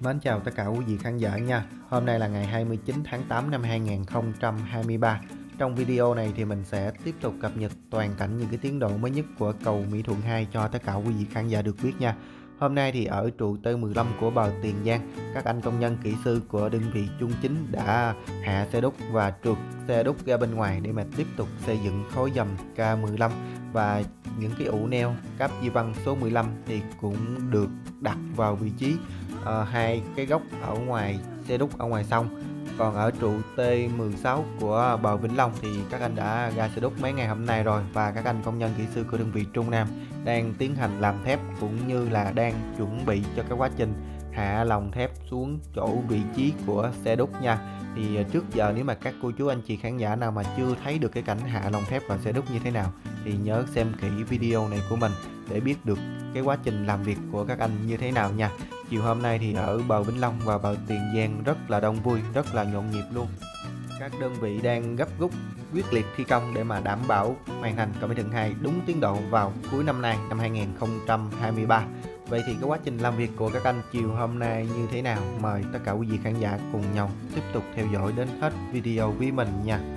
Mến chào tất cả quý vị khán giả nha. Hôm nay là ngày 29 tháng 8 năm 2023. Trong video này thì mình sẽ tiếp tục cập nhật toàn cảnh những cái tiến độ mới nhất của cầu Mỹ Thuận 2 cho tất cả quý vị khán giả được biết nha. Hôm nay thì ở trụ T15 của bờ Tiền Giang, các anh công nhân kỹ sư của đơn vị Trung Chính đã hạ xe đúc và trượt xe đúc ra bên ngoài để mà tiếp tục xây dựng khối dầm K15, và những cái ụ neo cáp di văn số 15 thì cũng được đặt vào vị trí hai cái góc ở ngoài xe đúc ở ngoài sông. Còn ở trụ T16 của bờ Vĩnh Long thì các anh đã ra xe đúc mấy ngày hôm nay rồi, và các anh công nhân kỹ sư của đơn vị Trung Nam đang tiến hành làm thép cũng như là đang chuẩn bị cho cái quá trình hạ lồng thép xuống chỗ vị trí của xe đúc nha. Thì trước giờ nếu mà các cô chú anh chị khán giả nào mà chưa thấy được cái cảnh hạ lồng thép vào xe đúc như thế nào thì nhớ xem kỹ video này của mình để biết được cái quá trình làm việc của các anh như thế nào nha. Chiều hôm nay thì ở bờ Vĩnh Long và bờ Tiền Giang rất là đông vui, rất là nhộn nhịp luôn. Các đơn vị đang gấp rút quyết liệt thi công để mà đảm bảo hoàn thành cầu Mỹ Thuận 2 đúng tiến độ vào cuối năm nay, năm 2023. Vậy thì cái quá trình làm việc của các anh chiều hôm nay như thế nào? Mời tất cả quý vị khán giả cùng nhau tiếp tục theo dõi đến hết video với mình nha.